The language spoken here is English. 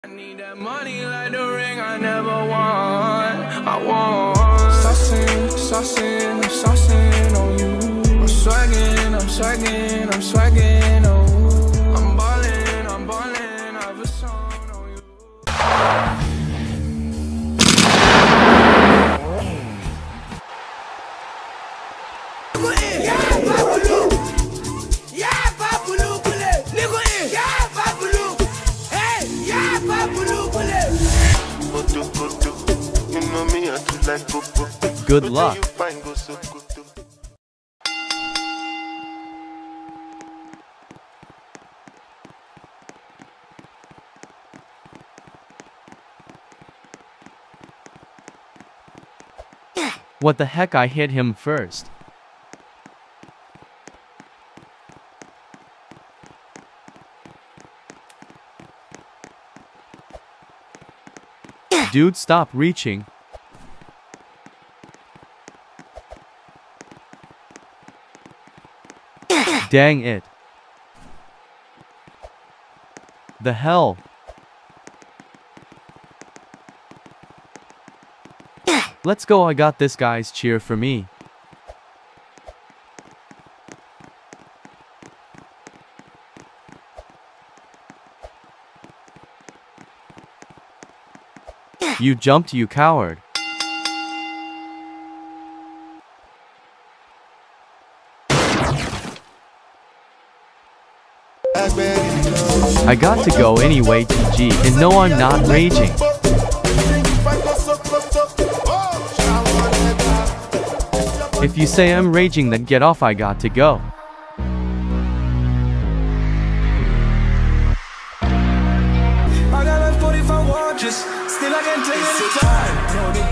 I need that money like the ring I never won. I want saucing, I'm saucing on you. I'm swagging, oh. I'm ballin', I've a song on you. Good luck. What the heck, I hit him first. Dude, stop reaching. Dang it. The hell? Let's go, I got this, guys, cheer for me. You jumped, you coward. I got to go anyway, TG, and no, I'm not raging. If you say I'm raging, then get off, I got to go. I got like 45 watches, still I can take it time.